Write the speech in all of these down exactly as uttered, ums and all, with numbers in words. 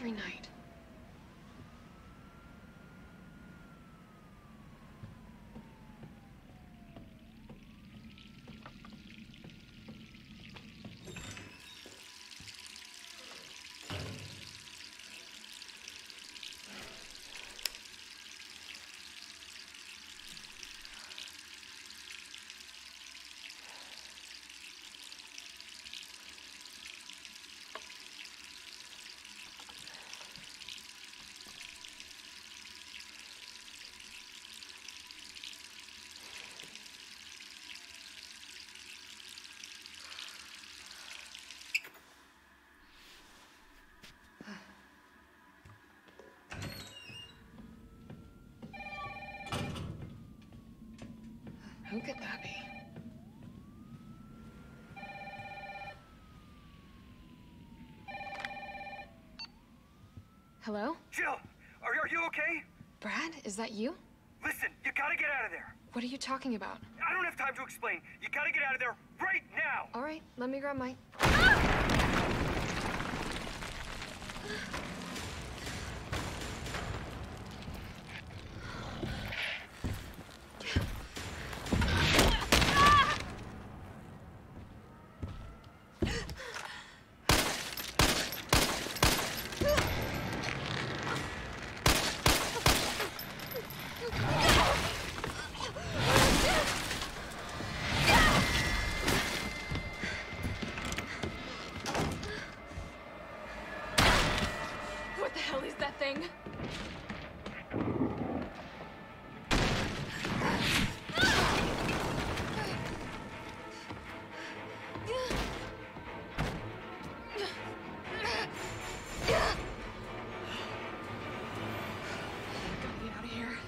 every night. Who could that be? Hello? Jill, are, are you okay? Brad, is that you? Listen, you gotta get out of there. What are you talking about? I don't have time to explain. You gotta get out of there right now. All right, let me grab my... What the hell is that thing? Gotta get out of here.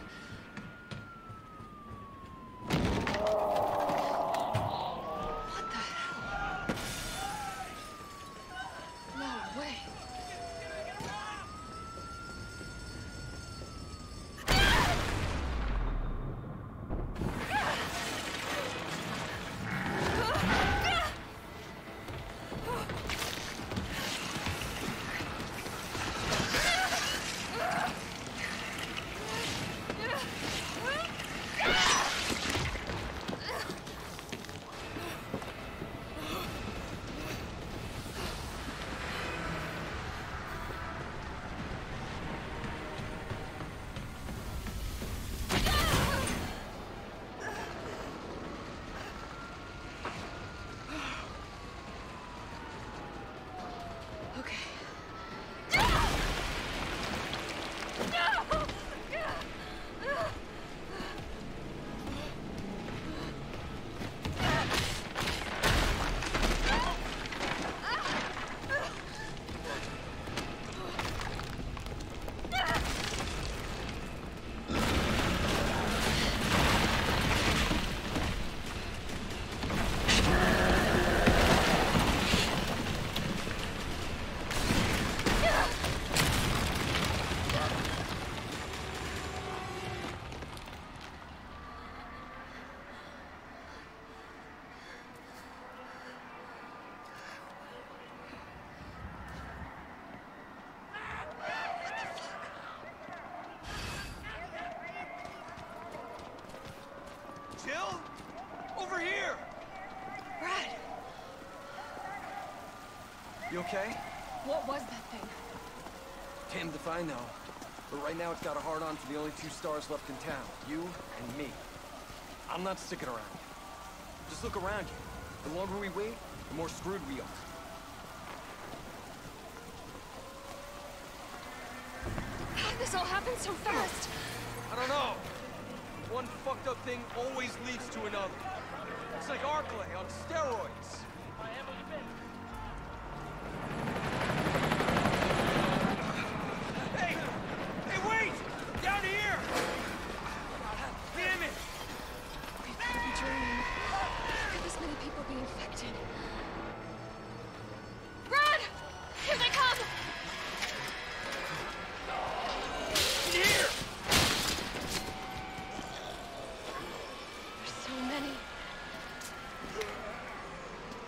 What the hell? No way. Jill? Over here! Brad! You okay? What was that thing? Damned if I know. But right now it's got a hard-on for the only two stars left in town. You and me. I'm not sticking around. Just look around you. The longer we wait, the more screwed we are. How did this all happen so fast? I don't know. One fucked up thing always leads to another. It's like Arklay on steroids. Hey! Hey, wait! Down here! Damn it! We could be dreaming. How could this many people be infected? Brad! Here they come! Here! There's so many.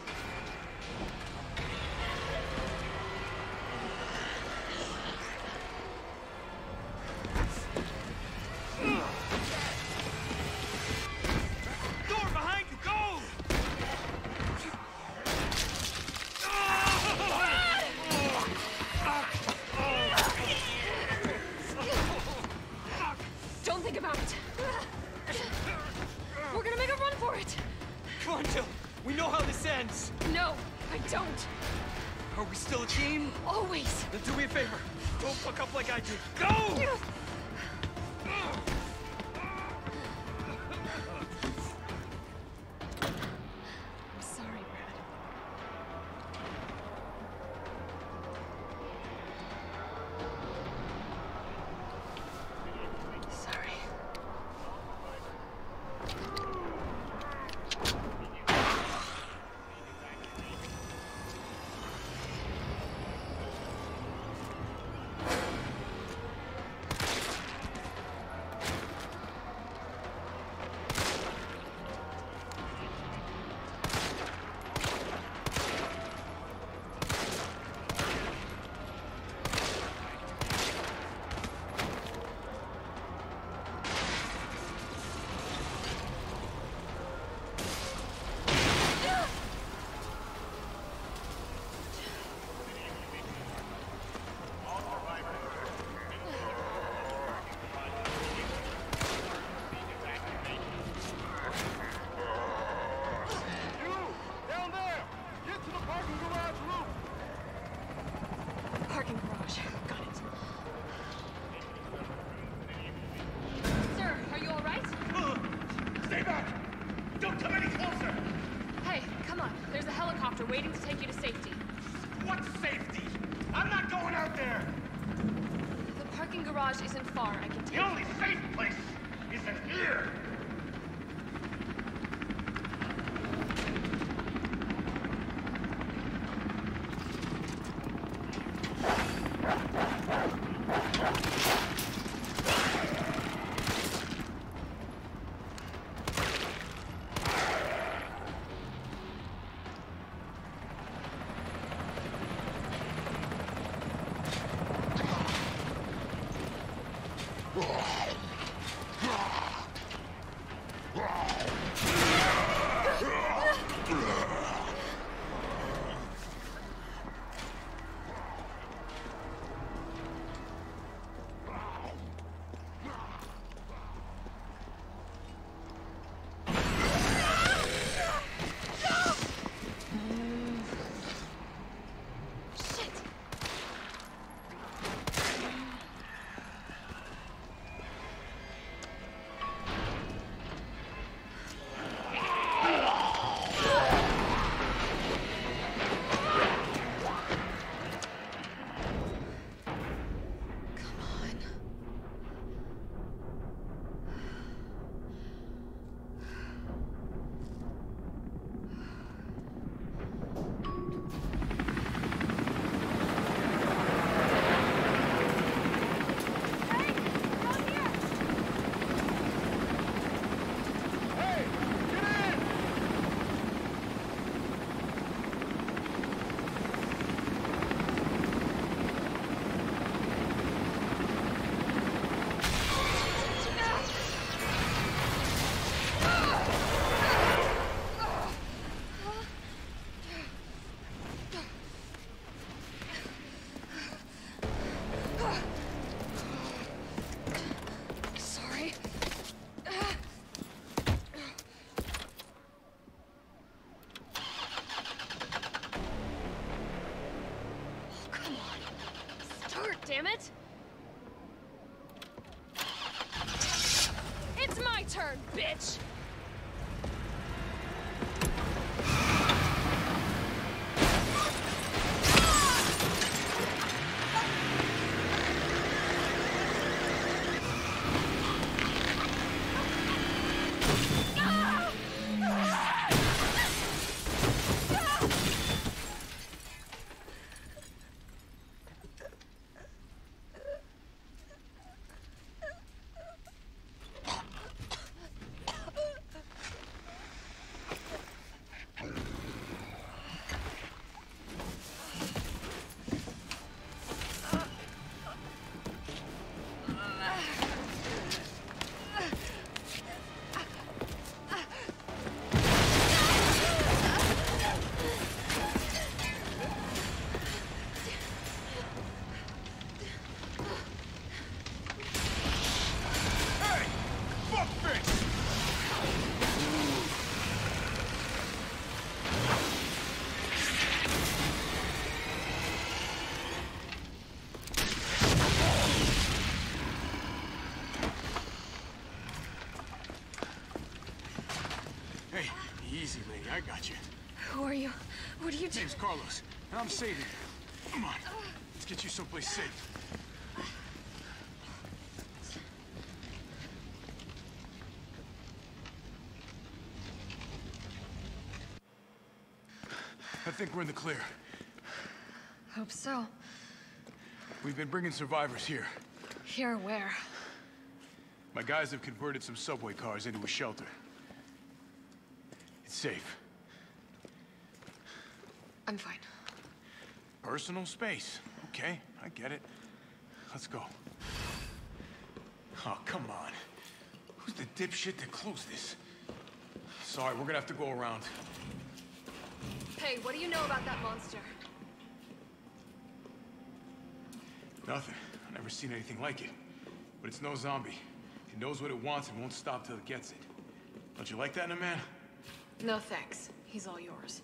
promise. No, I don't. Are we still a team? Always. Then do me a favor. Don't fuck up like I did. Go! I'm sorry, Brad. Sorry. Parking garage. Got it. Sir, are you all right? Stay back! Don't come any closer! Hey, come on. There's a helicopter waiting to take you to safety. What safety? I'm not going out there! The parking garage isn't far. I can take The only safe place is in here! damn it! It's my turn, bitch! I got you. Who are you? What are you doing? Name's Carlos, and I'm saving you. Come on, let's get you someplace safe. I think we're in the clear. Hope so. We've been bringing survivors here. Here where? My guys have converted some subway cars into a shelter. It's safe. I'm fine. Personal space. Okay, I get it. Let's go. Oh, come on. Who's the dipshit that closed this? Sorry, we're gonna have to go around. Hey, what do you know about that monster? Nothing. I've never seen anything like it. But it's no zombie. It knows what it wants and won't stop till it gets it. Don't you like that in a man? No thanks. He's all yours.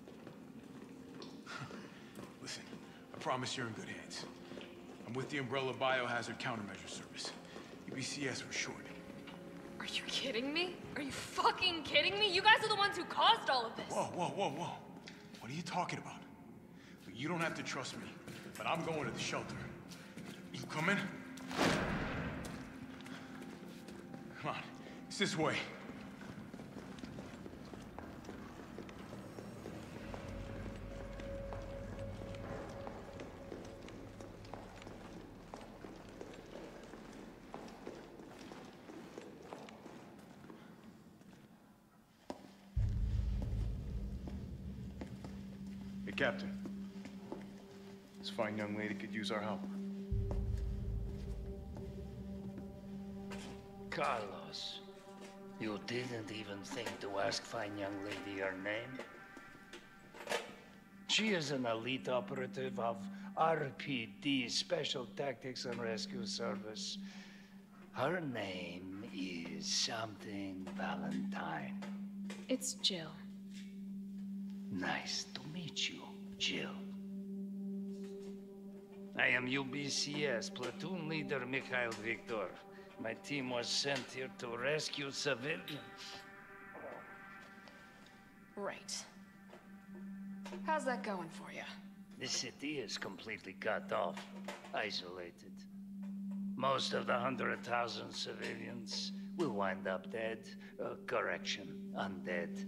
Listen, I promise you're in good hands. I'm with the Umbrella Biohazard Countermeasure Service. U B C S for short. Are you kidding me? Are you fucking kidding me? You guys are the ones who caused all of this. Whoa, whoa, whoa, whoa. What are you talking about? You don't have to trust me, but I'm going to the shelter. You coming? Come on, it's this way. Hey, Captain. This fine young lady could use our help. Carlos, you didn't even think to ask fine young lady her name? She is an elite operative of R P D, Special Tactics and Rescue Service. Her name is something Valentine. It's Jill. Nice to meet you, Jill. I am U B C S Platoon Leader Mikhail Viktor. My team was sent here to rescue civilians. Right. How's that going for you? The city is completely cut off, isolated. Most of the hundred thousand civilians will wind up dead. Uh, correction, undead.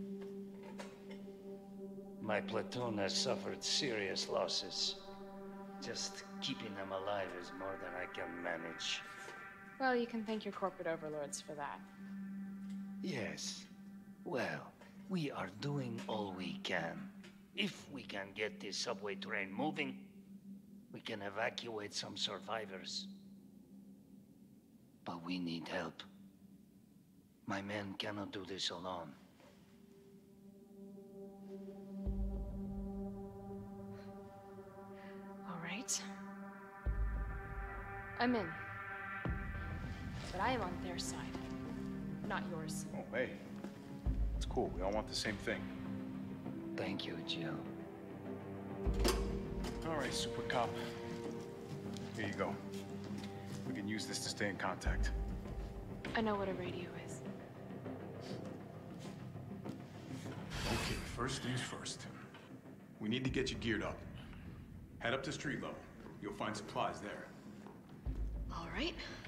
My platoon has suffered serious losses. Just keeping them alive is more than I can manage. Well, you can thank your corporate overlords for that. Yes. Well, we are doing all we can. If we can get this subway train moving, we can evacuate some survivors. But we need help. My men cannot do this alone. All right. I'm in. But I am on their side, not yours. Oh, hey. It's cool. We all want the same thing. Thank you, Jill. All right, Super Cop. Here you go. We can use this to stay in contact. I know what a radio is. Okay, first things first. We need to get you geared up. Head up to street level. You'll find supplies there. All right.